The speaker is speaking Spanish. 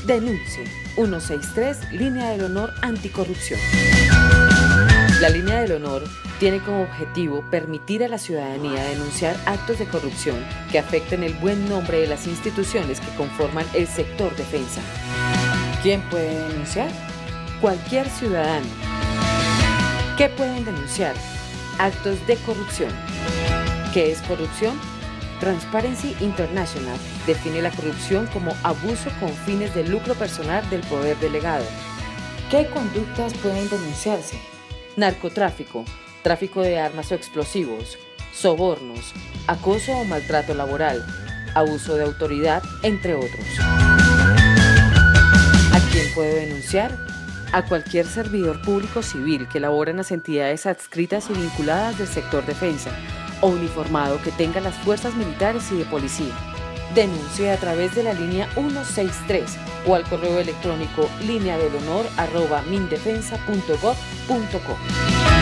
Denuncie 163, Línea del Honor Anticorrupción. La Línea del Honor tiene como objetivo permitir a la ciudadanía denunciar actos de corrupción que afecten el buen nombre de las instituciones que conforman el sector defensa. ¿Quién puede denunciar? Cualquier ciudadano. ¿Qué pueden denunciar? Actos de corrupción. ¿Qué es corrupción? Transparency International define la corrupción como abuso con fines de lucro personal del poder delegado. ¿Qué conductas pueden denunciarse? Narcotráfico, tráfico de armas o explosivos, sobornos, acoso o maltrato laboral, abuso de autoridad, entre otros. ¿A quién puedo denunciar? A cualquier servidor público civil que labora en las entidades adscritas y vinculadas del sector defensa o uniformado que tenga las fuerzas militares y de policía. Denuncie a través de la línea 163 o al correo electrónico lineadelhonor@mindefensa.gov.co.